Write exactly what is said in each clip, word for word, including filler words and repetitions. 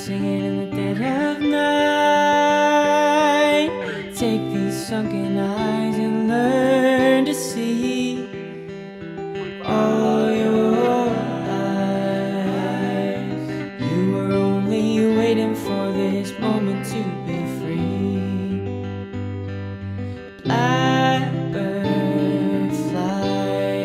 singing in the dead of night. Take these sunken eyes and learn to see all your life. You were only waiting for this moment to be free. Blackbird fly,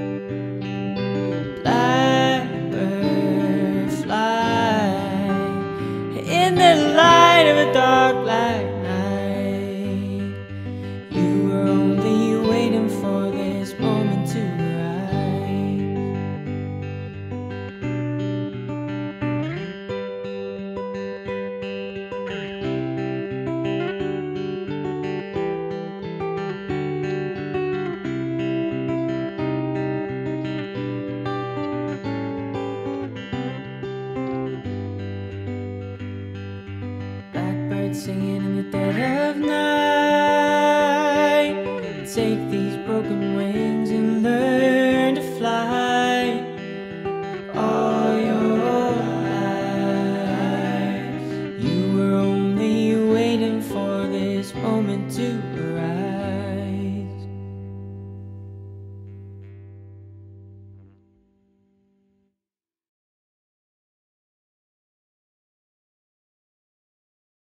Blackbird fly, in the light of a dark black night. You were only waiting for this moment to Blackbird singing in the dead of night. Take these broken wings and learn to fly all your life. You were only waiting for this moment to arrive.